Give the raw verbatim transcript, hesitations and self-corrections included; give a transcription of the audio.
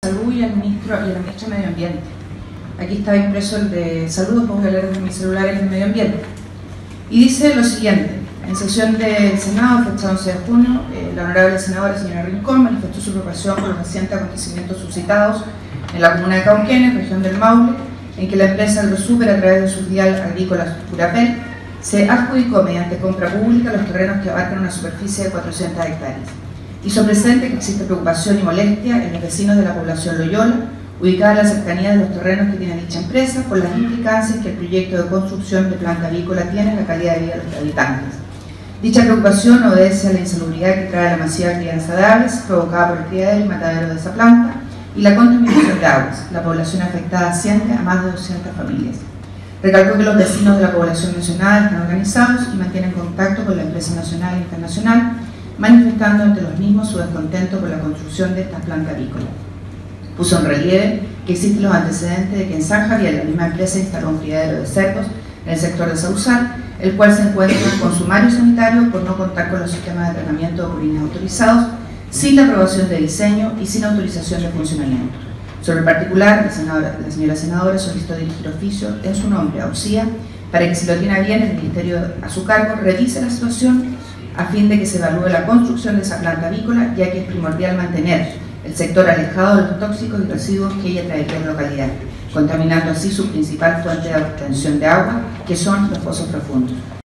Salud y al ministro y a la ministra de Medio Ambiente. Aquí está impreso el de Salud, después voy a leer desde mi celular el de Medio Ambiente. Y dice lo siguiente: en sesión del Senado, fecha once de junio, eh, la honorable senadora señora Rincón manifestó su preocupación por los recientes acontecimientos suscitados en la comuna de Cauquenes, región del Maule, en que la empresa AgroSuper, a través de su filial agrícola Purapel, se adjudicó mediante compra pública los terrenos que abarcan una superficie de cuatrocientas hectáreas. Hizo presente que existe preocupación y molestia en los vecinos de la población Loyola, ubicada en la cercanía de los terrenos que tiene dicha empresa, por las implicancias que el proyecto de construcción de planta avícola tiene en la calidad de vida de los habitantes. Dicha preocupación obedece a la insalubridad que trae la masiva crianza de aves provocada por el criadero y matadero de esa planta y la contaminación de aguas. La población afectada asciende a más de doscientas familias. Recalcó que los vecinos de la población mencionada están organizados y mantienen contacto con la empresa nacional e internacional, manifestando entre los mismos su descontento por la construcción de esta planta avícola. Puso en relieve que existen los antecedentes de que en San Javier la misma empresa instaló un criadero de cerdos en el sector de Sausal, el cual se encuentra con sumario sanitario por no contar con los sistemas de tratamiento de purines autorizados, sin la aprobación de diseño y sin autorización de funcionamiento. Sobre el particular, la, senadora, la señora senadora solicitó dirigir oficio en su nombre a U C I A para que, si lo tiene bien, el Ministerio a su cargo revise la situación a fin de que se evalúe la construcción de esa planta avícola, ya que es primordial mantener el sector alejado de los tóxicos y residuos que ella traería en la localidad, contaminando así su principal fuente de obtención de agua, que son los pozos profundos.